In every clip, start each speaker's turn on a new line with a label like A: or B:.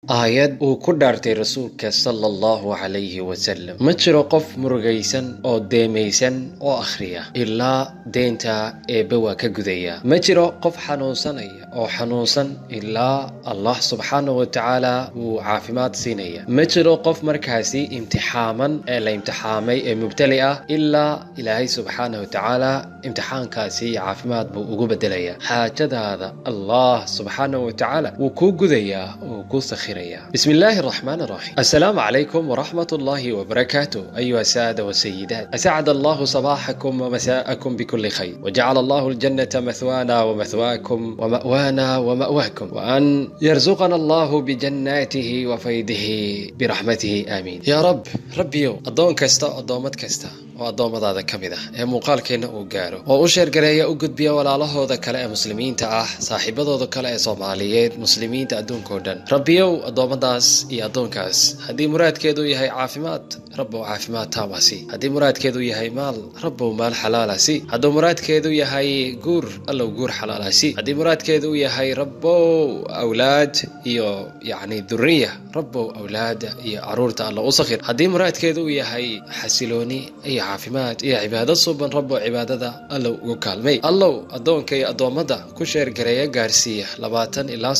A: aayad uu ku dhaartay rasuulka sallallahu alayhi wasallam. Ma jiro qof murugaysan oo deemaysan oo akhriya ilaa deenta eebbe waa ka gudaya. Ma jiro qof xanuunsanaya oo xanuunsan ilaa Allah subxaanahu wa tacaala uu caafimaad siinaya. Ma jiro qof markaasi imtixaaman ee la imtixaamay ee mubtali ah ilaa Ilaahay subxaanahu wa tacaala imtixaankaasi caafimaad buu ugu bedelaya. Xaajadaada Allah subxaanahu wa tacaala wuu ku gudaya oo ku sakhiraya. بسم الله الرحمن الرحيم. السلام عليكم ورحمة الله وبركاته أيها السادة والسيدات. أسعد الله صباحكم ومساءكم بكل خير، وجعل الله الجنة مثوانا ومثواكم ومأوانا ومأواكم، وأن يرزقنا الله بجناته وفيده برحمته آمين يا رب. ربيو أدون كستا أدومت كستا وأدومadaada kamid ah ee muuqaalkeena uu gaaro oo u sheer gareeya u gudbiya walaalahooda kale ee muslimiinta ah, saaxiibadooda kale ee Soomaaliyeed, muslimiinta adduunka oo dhan. Rabbiyow adoomadaas iyo adoonkaas haddii muraadkeedu yahay caafimaad, rabbow caafimaad taamasi. haddii muraadkeedu yahay maal, rabbow maal xalaalasi. haddii muraadkeedu yahay guur, allow guur xalaalasi. haddii muraadkeedu yahay rabbow awlaad iyo dhurriya, rabbow awlaad iyo caruurta allow u sakhir. haddii muraadkeedu yahay xasilooni iyo caafimaad iyo cibaado suban, rabbow cibaadada allow ugu kaalmay. allow adoonka iyo adoomada ku sheer gareeya gaarsiiya 20 ilaa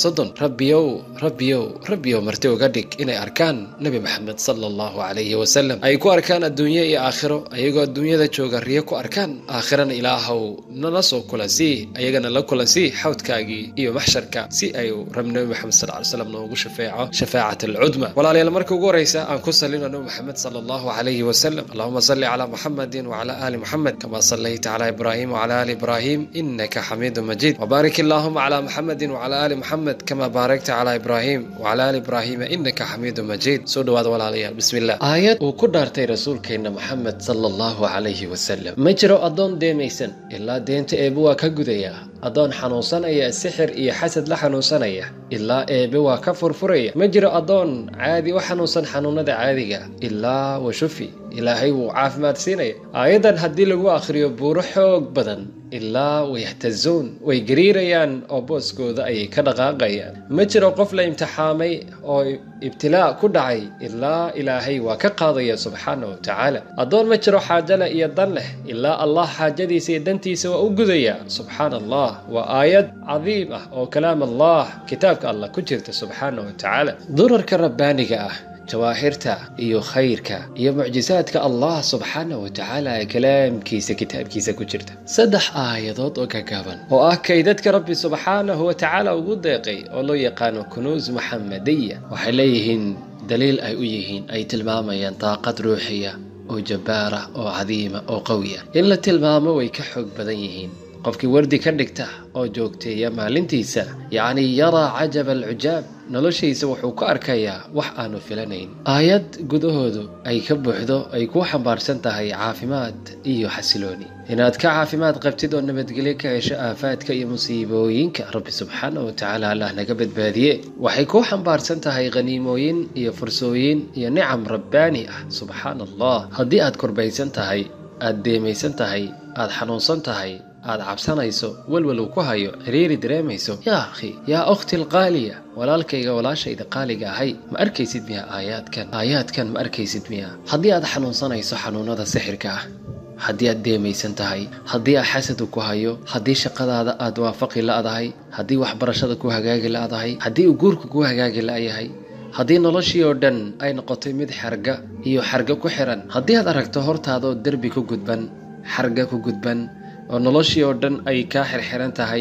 A: 30. rabbiyow marti uga dhig inay arkaan nabi maxamed sallallahu alayhi wasallam, ay ku arkaan adduunyo iyo aakhiro. ayagoo adduunyada jooga riyo ku arkaan, aakhirana ilaahow nala soo kulansii, ayagana la kulansii xawdkaagii iyo maxsharka, si ay rabbi nabi maxamed sallallahu alayhi wasallam noogu shafeeco shafaacat alcudma. walaalayaal, marka ugu horeysa aan ku salino nabi maxamed sallallahu alayhi wasallam. allahumma salli ala muhammadin wa ala ali muhammad kama sallaita ala ibrahim wa ala ali ibrahim innaka hamidun majid, wa barik allahumma ala muhammadin wa ala ali muhammad kama barakta ala ibrahim wa ala ali ibrahim innaka hamidun majid. soo dhawaada walaalayaal, bismillah. aayad uu ku dhaartay rasuulkeena maxamed sallallahu alayhi wasallam. ma jiro adoon deemaysan ilaa deenta eebbe waa ka gudaya. adoon xanuunsanaya sixir iyo xasad la xanuunsanaya ilaa eebbe waa ka furfuraya. ma jiro adoon caadi u xanuunsan xanuunada caadiga ilaa washufi, ilaahay wuu caafimaad siinaya. aayadan haddii lagu akhriyo buuro xoog badan ilaa wayahtazuun, way gariirayaan oo booskooda ayay ka dhaqaaqayaan. ma jiro qof la imtixaamay oo ibtilaa ku dhacay ilaa ilaahay waa ka qaadaya subxaanahu wa tacaala. adoon ma jiro xaajo leh iyo dan leh ilaa Allah xaajadiisa iyo dantiisa waa u gudaya subxaana allah. waa aayad cadiim ah oo kalaam Allah, kitaabka Allah ku jirta subxaanahu wa tacaala. durarka rabbaaniga ah, jawaahirta iyo khayrka iyo mucjisaadka Allah subxaanahu wa tacaala ee kalaamkiisa kitaabkiisa ku jirta. 3 aayadood oo gaaban oo ah kaydadka rabbi subxaanahu wa tacaala ugu deeqay oo loo yaqaano kunuuz muxammadiyya, waxay leeyihiin daliil ay u yihiin, ay tilmaamayaan daaqad ruuxiya oo jabbaara oo cadiima oo qawiya. in la tilmaamo way ka xoog badan yihiin. qofkii wardi ka dhigta oo joogteeya maalintiisa, yaraa cajab alcujaab, noloshiisa wuxuu ku arkayaa wax aanu filanayn. aayad gudahoodu ay ka buuxdo, ay ku xambaarsan tahay caafimaad iyo xasilooni. inaad ka caafimaad qabtid oo nabadgelyo ka hesho aafaadka iyo musiibooyinka rabbi subxaanahu wa tacaala allah naga badbaadiye. waxay ku xambaarsan tahay qaniimooyin iyo fursooyin iyo nicam rabbaani ah subxaana allah. haddii aad korbaysan tahay, aad deemaysan tahay, aad xanuunsan tahay, aad cabsanayso, walwal uu ku hayo, xiriiri dareemayso, yaa akhi, yaa ukhti alqaaliya, walaalkayga walaashayda qaaliga ahay, ma arkaysid miya aayaadkan ma arkaysid miya? haddii aad xanuunsanayso xanuunada sixirka ah, haddii aad deemaysan tahay, haddii aad xasad ku hayo, haddii shaqadaada aad waafaqi la'dahay, haddii waxbarashada ku hagaagi la'dahay, haddii uu guurku ku hagaagi la'yahay, haddii noloshii oo dhan ay noqotay mid xarga ku xiran, haddii aad aragto hortaadoo derbi ku gudban, xarga ku gudban, oo noloshii oo dhan ay ka xirxiran tahay,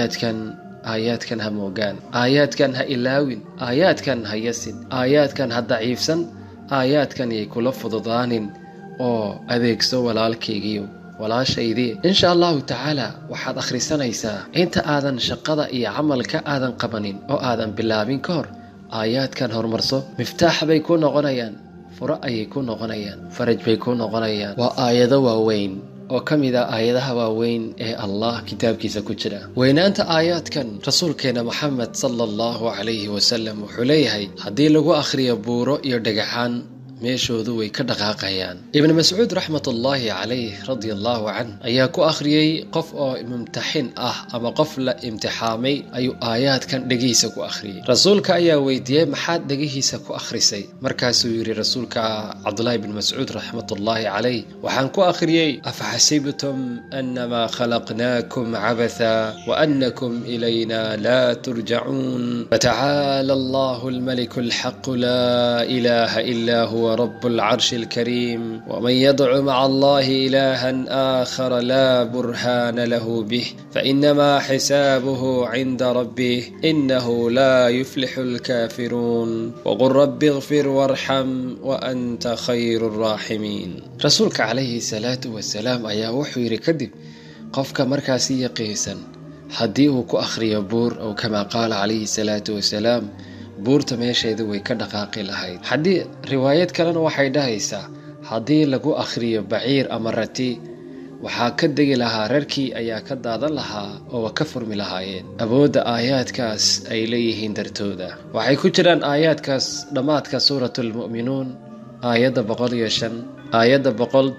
A: aayaadkan ha moogaan, aayaadkan ha ilaawin, aayaadkan ha yasin, aayaadkan ha daciifsan, aayaadkan yay kula fududaanin oo adeegso walaalkaygiyo walaashaydii. insha allahu tacaala waxaad akhrisanaysaa inta aadan shaqada iyo camalka aadan qabanin oo aadan bilaabin ka hor. aayaadkan horumarso, miftaax bay ku noqonayaan, furo ayay ku noqonayaan, faraj bay ku noqonayaan. waa aayado waaweyn oo ka mid ah aayadaha waaweyn ee Allah kitaabkiisa ku jira. weynaanta aayaadkan rasuulkeena maxamed sallallahu alayhi wasallam wuxuu leeyahay, haddii lagu akhriyo buuro iyo dhagaxaan meeshoodu way ka dhaqaaqayaan. Ibn Mas'ud rahmatullahi alayhi radiyallahu anhu ayaa ku akhriyay qof oo mumtahin ah ama qof la imtixaamay ayuu aayaadkan dhagihiisa ku akhriyay. Rasuulka ayaa weydiiyay maxaad dhagihiisa ku akhrisay? Markaasuu yiri rasuulka Abdullah ibn Mas'ud rahmatullahi alayhi waxaan ku akhriyay afahasibtum annama khalaqnakum abatha wa annakum ilayna la turja'un fata'ala Allahu al-malik al-haq la ilaha illa huwa رب العرش الكريم ومن يدع مع الله إلها آخر لا برهان له به فإنما حسابه عند ربه إنه لا يفلح الكافرون وقل رب اغفر وارحم وأنت خير الراحمين. رسولك عليه الصلاة والسلام أيا وحي كذب قفك مركزي قيسا حديه كأخري بور أو كما قال عليه الصلاة والسلام buurta meesheedu way ka dhaqaaqi lahayd. haddii riwaayad kalena waxay dhahaysaa haddii lagu akhriyo baciir ama rati waxaa ka degi lahaa reerkii ayaa ka daadan lahaa oo ka furmi lahaayeen. awoodda aayaadkaas ay leeyihiin dartooda waxay ku jiraan aayaadkaas dhammaadka suuratul mu'minuun aayadda 105 aayadda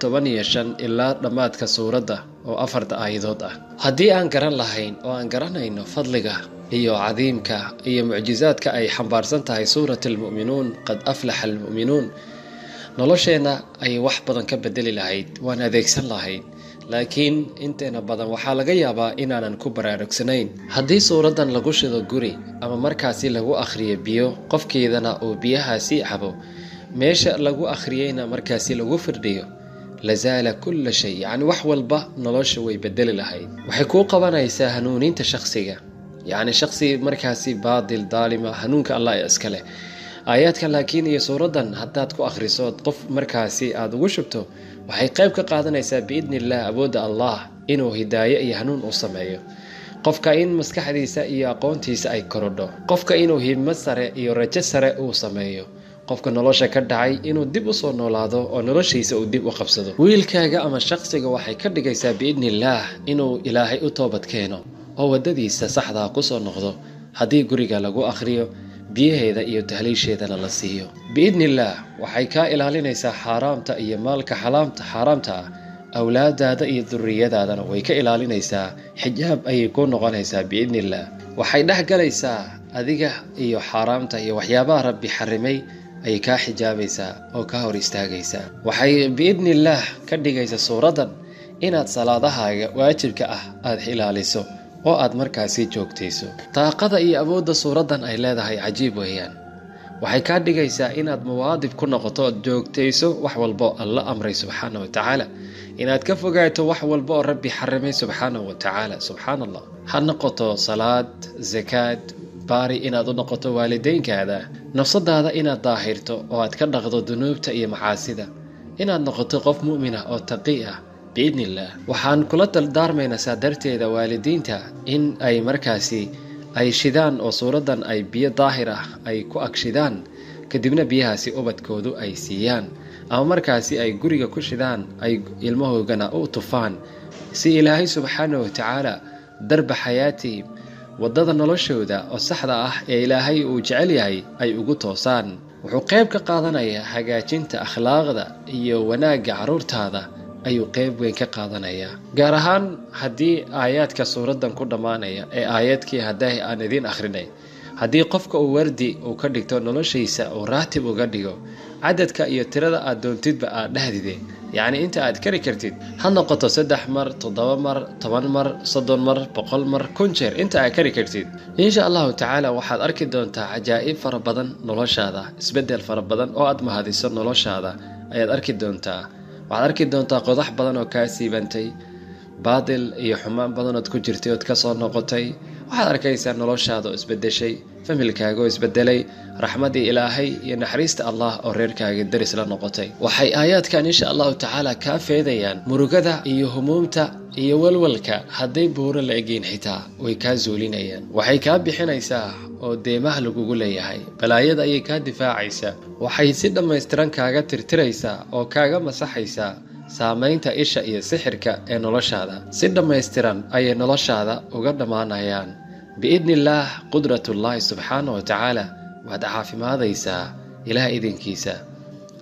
A: 115 ilaa dhammaadka suuradda oo 4 aayadood ah. haddii aan garan lahayn oo aan garanayno fadliga iyo cadiimka iyo mucjizaadka ay xambaarsan tahay suuratul mu'minuun qad aflaha almu'minuun nolosheena ay wax badan ka bedeli lahayd waan adeegsan lahayd. laakiin inteena badan waxaa laga yaabaa inaanan ku baraarugsanayn. haddii suuradan lagu shido guri ama markaasi lagu akhriyo biyo qofkeedana uu biyahaasi cabo meesha lagu akhriyayna markaasi lagu firdhiyo lazaala kulla shay yani wax walba nolosha way bedeli lahayd. waxay kuu qabanaysaa hanuuninta shakhsiga يعني شخصي مركزي باطل ظالمة هنونك الله يسكله آياتك لكن هي سورة حتى تكو آخر صوت قف مركزي هذا وشبته وحي قيبك قادنا يسا بإذن الله أبود الله إنه هداية يهنون أصمعيه قف كاين مسكح دي سأي قونتي سأي كردو قف كاينو هي مسر يرجسر أصمعيه قف كنولوشا كدعي إنه دب أصور نولادو أو نولوشي سأو دب وقبصدو ويلكاقا أما شخصي وحي كردك يسا بإذن الله إنه إلهي أطوبت كينو oo wadadiisa saxda ku soo noqdo hadii guriga lagu akhriyo biyaheeda iyo tahliisheedana la siiyo biidnillah waxay ka ilaalinaysaa xaraamta iyo maalka xaraamta awlaadaada iyo durriyadaadana way ka ilaalinaysaa xijaab ay ku noqonaysaa biidnillah waxay dhaxgalaysaa adiga iyo xaraamta iyo waxyaabaha rabbi xarimay ay ka xijaabaysaa oo ka hor istaagaysaa waxay biidnillah ka dhigaysaa suuradan inaad salaadahaaga waajibka ah aad ilaaliso oo aad markaasi joogtayso. taaqada iyo awoodda suuradan ay leedahay cajiib weeyaan. waxay ka dhigaysaa inaad muwaadib ku noqoto joogtayso wax walba Allah amray subhanahu wa ta'ala inaad ka fogaato wax walba oo rabbi xarimay subhanahu wa ta'ala. subhanallah ha noqoto salaad zakat baari inaad u noqoto waalideynkaada nafsadaada inaad daahirto oo aad ka dhaqdo dunuubta iyo macaasida inaad noqoto qof mu'min ah oo taqi ah بإذن الله. وحان كل دارمينا سادرتي إذا والدينتا إن أي مركزي أي شدان أو صورة أي بيا ظاهرة أي كو أكشدان كدبنا بيها سي أوبت كودو أي سيان أو مركزي أي قرية كو شدان أي المهو جنا أو طوفان سي إلهي سبحانه وتعالى درب حياتي وضد النلوشو ذا أو صحدا إلهي وجعلي أي أقطوسان وحقيبك قاضنا يا حاجات أخلاق ذا إيو وناق عرورت هذا ayuu qayb weyn ka qaadanayaa gaar ahaan hadii aayaadka suuradan ku dhamaanaya ee aayadkii haday aan idin akhrinay hadii qofka uu wardi uu ka dhigto noloshiisa oo raatib uga dhigo cadadka iyo tirada aad doontidba aad dhahdide yani inta aad kari kartid ha noqoto 3 mar 7 mar 10 mar 30 mar 100 mar kunjeer inta aad kari kartid insha Allah ta'ala waxaad arki doontaa ajaa'ib fara badan noloshaada isbedel fara badan oo aad mahadiso noloshaada ayaad arki doontaa waxaad arki doontaa qodax badan oo ka siibantay baadil iyo xumaan badan oo ku jirtay oo ka soo noqotay waxaad arkaysaa noloshaada isbedeshay familkaaga isbedelay raxmadii ilaahay iyo naxariista Allah oo reerkaaga daris la noqotay waxay aayaadkan insha Allah ta'ala ka feedayaan murugada iyo humuumta iyo walwalka haday buuro la eegin xitaa way ka zuulinayaan waxay ka bixinaysaa oo deemaha lagu leeyahay balaayada ay ka difaacaysaa waxay si dhameystiran kaaga tirtiraysaa oo kaaga masaxaysaa saamaynta isha iyo sixirka ee noloshaada si dhameystiran ay noloshaada uga dhamaanayaan biidnillah qudratullah subhanahu wa ta'ala wada caafimaadaysa ilaahay idinkiisa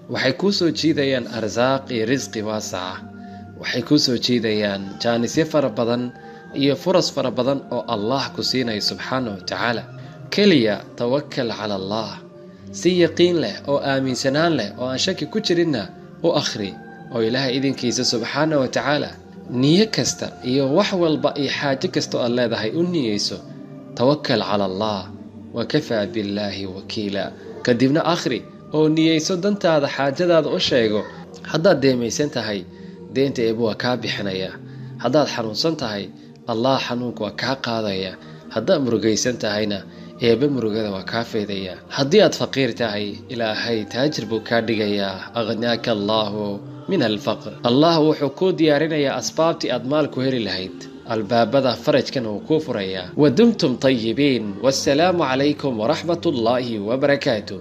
A: waxay kuu soo jiidayaan arsaaq iyo risqi waasaca, waxay kuu soo jiidayaan jaanisyo fara badan iyo furas fara badan oo Allah ku siinayo subxaanahu wa tacaala. keliya tawakkal cala allah, si yaqiin leh oo aaminsanaan leh oo aan shaki ku jirinna u akhri oo ilaahay idinkiisa subxaanahu wa tacaala niyo kasta iyo wax walba iyo xaajo kasta oo aad leedahay u niyeyso tawakkal cala allah wa kafaa billaahi wakiila. kadibna akhri oo niyeyso dantaada xaajadaada u sheego. haddaad deemaysan tahay deenta eebba waa kaa bixinaya, haddaad xanuunsan tahay allah xanuunka waa kaa qaadaya, haddaad murugaysan tahayna eebba murugada waa kaa faydaya. haddii aad faqiir tahay ilaahay taajir buu kaa dhigayaa. aghnaaka allaahu min alfaqr. allah wuxuu kuu diyaarinayaa asbaabtii aad maal ku heli lahayd, albaabada farajkana wuu kuu furayaa. wadumtum tayibiin, wassalaamu calaykum waraxmatullaahi wabarakaatu.